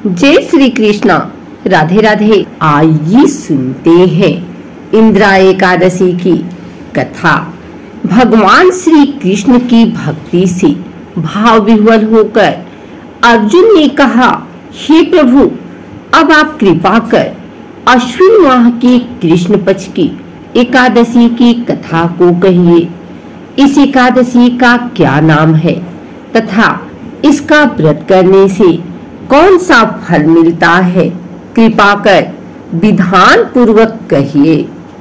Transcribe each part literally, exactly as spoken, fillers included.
जय श्री कृष्णा, राधे राधे। आइए सुनते हैं इंदिरा एकादशी की कथा। भगवान श्री कृष्ण की भक्ति से भाव विह्वल होकर अर्जुन ने कहा, हे प्रभु, अब आप कृपा कर अश्विन माह की कृष्ण पक्ष की एकादशी की कथा को कहिए। इस एकादशी का क्या नाम है तथा इसका व्रत करने से कौन सा फल मिलता है? कृपा कर विधान पूर्वक कहिए।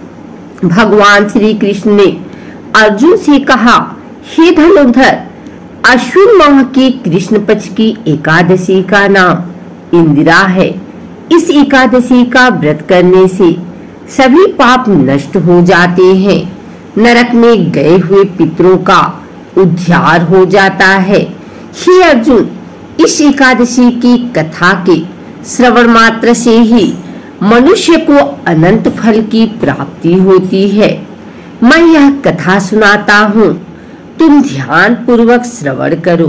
भगवान श्री कृष्ण ने अर्जुन से कहा, हे धनुर्धर, अश्विन माह की कृष्ण पक्ष की एकादशी का नाम इंदिरा है। इस एकादशी का व्रत करने से सभी पाप नष्ट हो जाते हैं। नरक में गए हुए पितरों का उद्धार हो जाता है। हे अर्जुन, इस एकादशी की कथा के श्रवण मात्र से ही मनुष्य को अनंत फल की प्राप्ति होती है। मैं यह कथा सुनाता हूँ, तुम ध्यान पूर्वक श्रवण करो।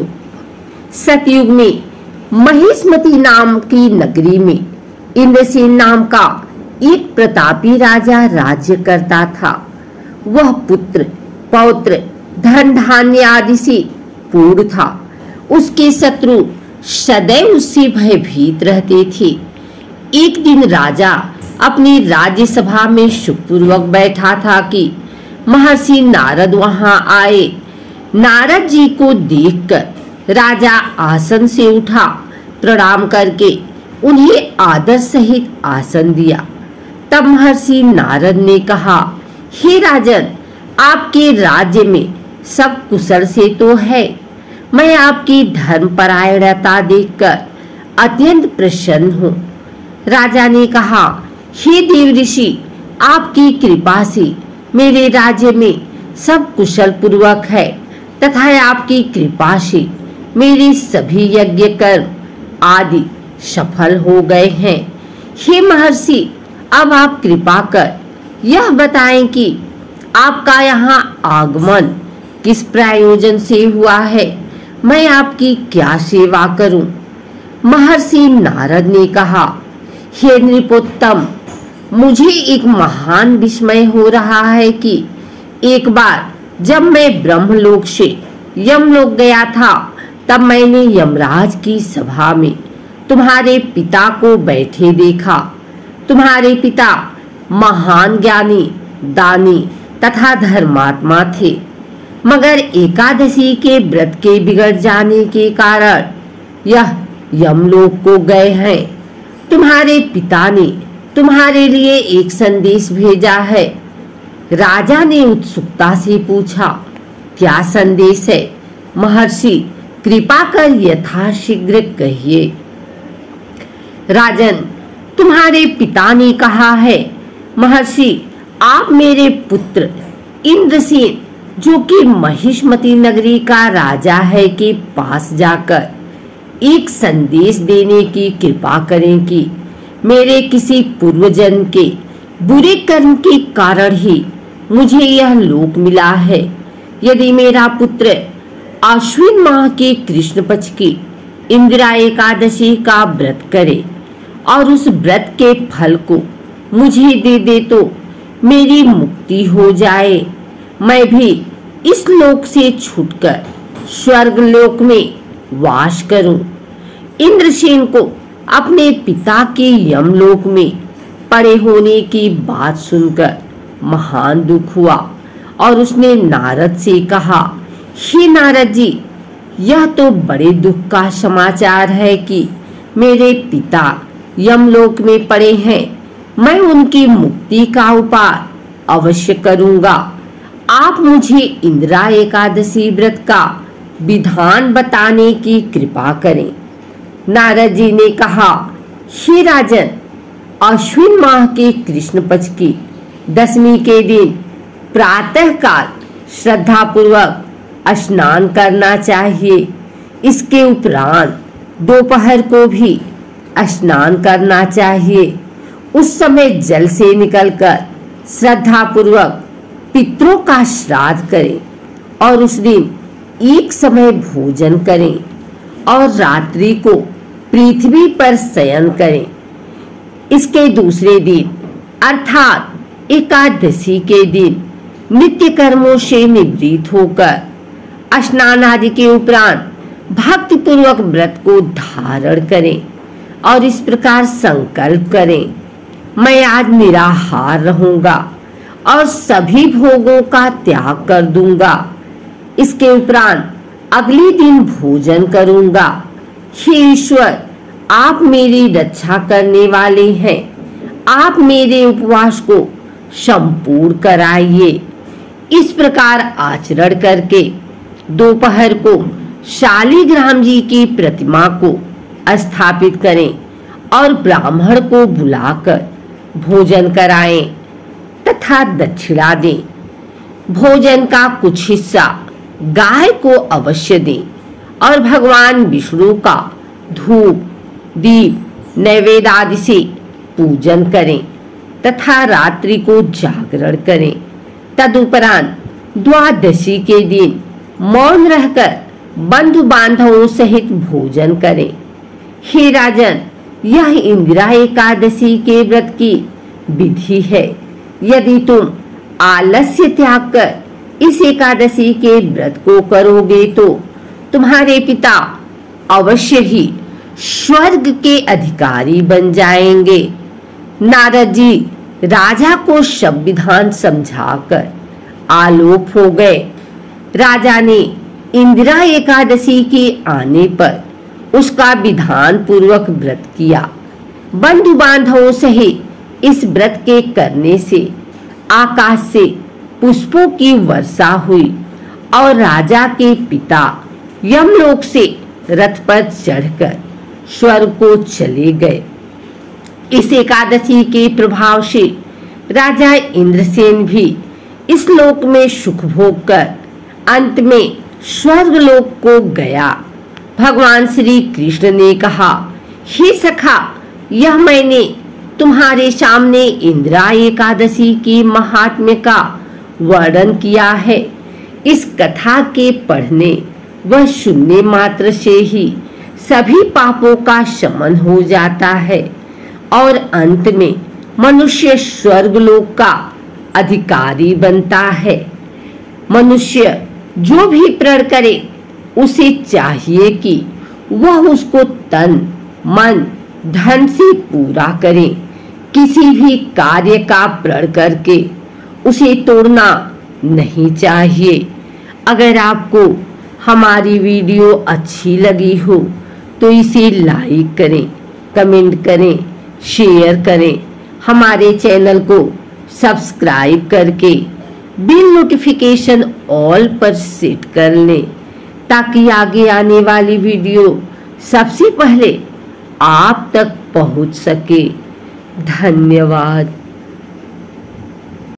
सतयुग में महिष्मती नाम की नगरी में इंद्रसेन नाम का एक प्रतापी राजा राज्य करता था। वह पुत्र पौत्र धन धान्य आदि से पूर्ण था। उसके शत्रु सदैव उससे भयभीत रहते थे। एक दिन राजा अपनी राज्य सभा में सुखपूर्वक बैठा था कि महर्षि नारद वहां आए। नारद जी को देखकर राजा आसन से उठा, प्रणाम करके उन्हें आदर सहित आसन दिया। तब महर्षि नारद ने कहा, हे राजन, आपके राज्य में सब कुशल से तो है। मैं आपकी धर्मपरायणता देखकर अत्यंत प्रसन्न हूँ। राजा ने कहा, हे देव ऋषि, आपकी कृपा से मेरे राज्य में सब कुशल पूर्वक है तथा आपकी कृपा से मेरे सभी यज्ञ कर्म आदि सफल हो गए हैं। हे महर्षि, अब आप कृपा कर यह बताएं कि आपका यहाँ आगमन किस प्रयोजन से हुआ है? मैं आपकी क्या सेवा करूं? महर्षि नारद ने कहा, हे नृपोत्तम, मुझे एक महान विस्मय हो रहा है कि एक बार जब मैं ब्रह्मलोक से यमलोक गया था, तब मैंने यमराज की सभा में तुम्हारे पिता को बैठे देखा। तुम्हारे पिता महान ज्ञानी, दानी तथा धर्मात्मा थे, मगर एकादशी के व्रत के बिगड़ जाने के कारण यह यमलोक को गए हैं। तुम्हारे पिता ने तुम्हारे लिए एक संदेश भेजा है। राजा ने उत्सुकता से पूछा, क्या संदेश है? महर्षि, कृपा कर यथाशीघ्र कहिए। राजन, तुम्हारे पिता ने कहा है, महर्षि, आप मेरे पुत्र इंद्रसेन, जो कि महिष्मती नगरी का राजा है, के पास जाकर एक संदेश देने की कृपा करें कि मेरे किसी पूर्वजन्म के बुरे कर्म के कारण ही मुझे यह लोक मिला है। यदि मेरा पुत्र अश्विन माह के कृष्ण पक्ष की इंदिरा एकादशी का व्रत करे और उस व्रत के फल को मुझे दे दे तो मेरी मुक्ति हो जाए। मैं भी इस लोक से छूटकर स्वर्ग लोक में वास करूं। इंद्रसेन को अपने पिता के यमलोक में पड़े होने की बात सुनकर महान दुख हुआ और उसने नारद से कहा, हे नारद जी, यह तो बड़े दुख का समाचार है कि मेरे पिता यमलोक में पड़े हैं। मैं उनकी मुक्ति का उपाय अवश्य करूंगा। आप मुझे इंदिरा एकादशी व्रत का विधान बताने की कृपा करें। नारद जी ने कहा, हे राजन, अश्विन माह के कृष्ण पक्ष की दशमी के दिन प्रातः काल श्रद्धा पूर्वक स्नान करना चाहिए। इसके उपरांत दोपहर को भी स्नान करना चाहिए। उस समय जल से निकलकर श्रद्धा पूर्वक पितरों का श्राद्ध करें और उस दिन एक समय भोजन करें और रात्रि को पृथ्वी पर शयन करें। इसके दूसरे दिन अर्थात एकादशी के दिन नित्य कर्मों से निवृत्त होकर स्नान आदि के उपरांत भक्ति पूर्वक व्रत को धारण करें और इस प्रकार संकल्प करें, मैं आज निराहार रहूंगा और सभी भोगों का त्याग कर दूंगा। इसके उपरांत अगले दिन भोजन करूंगा। हे ईश्वर, आप मेरी रक्षा करने वाले हैं, आप मेरे उपवास को संपूर्ण कराइए। इस प्रकार आचरण करके दोपहर को शालिग्राम जी की प्रतिमा को स्थापित करें और ब्राह्मण को बुलाकर भोजन कराएं तथा दक्षिणा दें। भोजन का कुछ हिस्सा गाय को अवश्य दें और भगवान विष्णु का धूप दीप नैवेद्य आदि से पूजन करें तथा रात्रि को जागरण करें। तदुपरांत द्वादशी के दिन मौन रहकर बंधु बांधवों सहित भोजन करें। हे राजन, यह इंदिरा एकादशी के व्रत की विधि है। यदि तुम आलस्य त्याग कर इस एकादशी के व्रत को करोगे तो तुम्हारे पिता अवश्य ही स्वर्ग के अधिकारी बन जाएंगे। नारद जी राजा को संविधान समझाकर आलोक हो गए। राजा ने इंदिरा एकादशी के आने पर उसका विधान पूर्वक व्रत किया। बंधु बांधवों सहित इस व्रत के करने से आकाश से पुष्पों की वर्षा हुई और राजा के पिता यमलोक से रथ पर चढ़कर स्वर्ग को चले गए। इस एकादशी के प्रभाव से राजा इंद्रसेन भी इस लोक में सुख भोग कर अंत में स्वर्ग लोक को गया। भगवान श्री कृष्ण ने कहा, हे सखा, यह मैंने तुम्हारे सामने इंदिरा एकादशी की महात्म्य का वर्णन किया है। इस कथा के पढ़ने व सुनने मात्र से ही सभी पापों का शमन हो जाता है और अंत में मनुष्य स्वर्गलोक का अधिकारी बनता है। मनुष्य जो भी प्रण करे उसे चाहिए कि वह उसको तन मन धन से पूरा करे। किसी भी कार्य का प्रण करके उसे तोड़ना नहीं चाहिए। अगर आपको हमारी वीडियो अच्छी लगी हो तो इसे लाइक करें, कमेंट करें, शेयर करें। हमारे चैनल को सब्सक्राइब करके बिल नोटिफिकेशन ऑल पर सेट कर लें ताकि आगे आने वाली वीडियो सबसे पहले आप तक पहुंच सके। धन्यवाद।